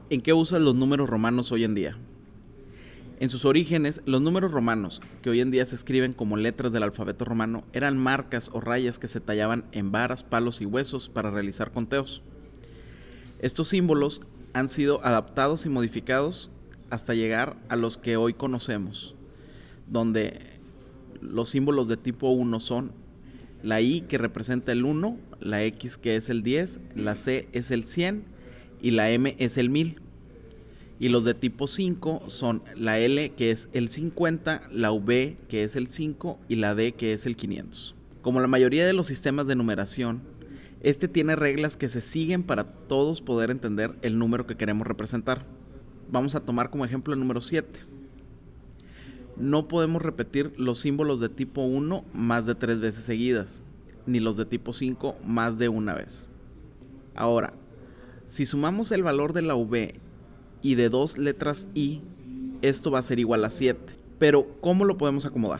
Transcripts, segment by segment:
¿En qué usan los números romanos hoy en día? En sus orígenes, los números romanos, que hoy en día se escriben como letras del alfabeto romano, eran marcas o rayas que se tallaban en varas, palos y huesos para realizar conteos. Estos símbolos han sido adaptados y modificados hasta llegar a los que hoy conocemos, donde los símbolos de tipo 1 son la I, que representa el 1, la X, que es el 10, la C es el 100 y la M es el 1000. Y los de tipo 5 son la L, que es el 50, la V, que es el 5 y la D, que es el 500. Como la mayoría de los sistemas de numeración, este tiene reglas que se siguen para todos poder entender el número que queremos representar. Vamos a tomar como ejemplo el número 7. No podemos repetir los símbolos de tipo 1 más de 3 veces seguidas, ni los de tipo 5 más de una vez. Ahora, si sumamos el valor de la V y de 2 letras I, esto va a ser igual a 7. Pero, ¿cómo lo podemos acomodar?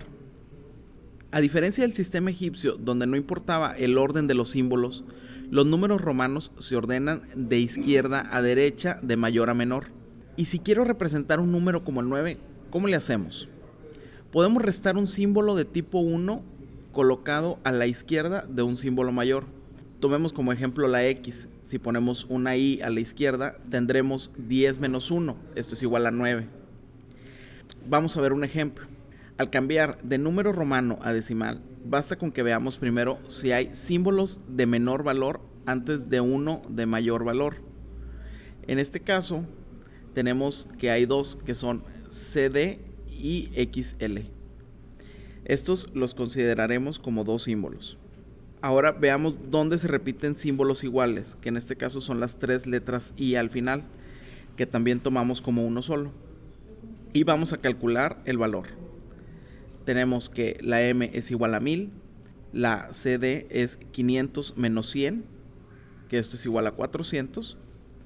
A diferencia del sistema egipcio, donde no importaba el orden de los símbolos, los números romanos se ordenan de izquierda a derecha, de mayor a menor. Y si quiero representar un número como el 9, ¿cómo le hacemos? Podemos restar un símbolo de tipo 1 colocado a la izquierda de un símbolo mayor. Tomemos como ejemplo la X. Si ponemos una I a la izquierda, tendremos 10 menos 1. Esto es igual a 9. Vamos a ver un ejemplo. Al cambiar de número romano a decimal, basta con que veamos primero si hay símbolos de menor valor antes de uno de mayor valor. En este caso, tenemos que hay dos que son CD y XL. Estos los consideraremos como dos símbolos. Ahora veamos dónde se repiten símbolos iguales, que en este caso son las 3 letras I al final, que también tomamos como uno solo. Y vamos a calcular el valor. Tenemos que la M es igual a 1000, la CD es 500 menos 100, que esto es igual a 400,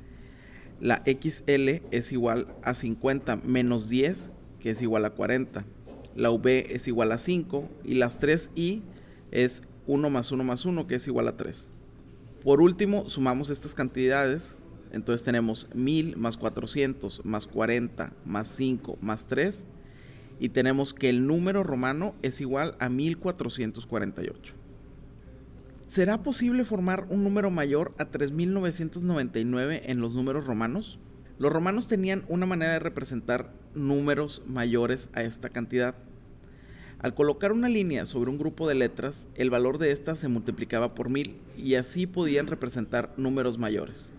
la XL es igual a 50 menos 10, que es igual a 40, la V es igual a 5 y las 3 I es 1 más 1 más 1, que es igual a 3. Por último, sumamos estas cantidades, entonces tenemos 1000 más 400 más 40 más 5 más 3, y tenemos que el número romano es igual a 1448. ¿Será posible formar un número mayor a 3999 en los números romanos? Los romanos tenían una manera de representar números mayores a esta cantidad. Al colocar una línea sobre un grupo de letras, el valor de estas se multiplicaba por 1000 y así podían representar números mayores.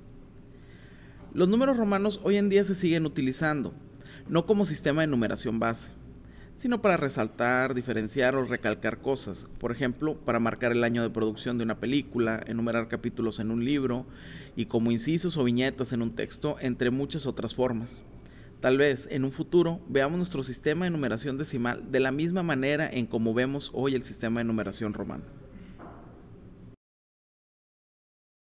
Los números romanos hoy en día se siguen utilizando, no como sistema de numeración base, sino para resaltar, diferenciar o recalcar cosas. Por ejemplo, para marcar el año de producción de una película, enumerar capítulos en un libro y como incisos o viñetas en un texto, entre muchas otras formas. Tal vez en un futuro veamos nuestro sistema de numeración decimal de la misma manera en como vemos hoy el sistema de numeración romano.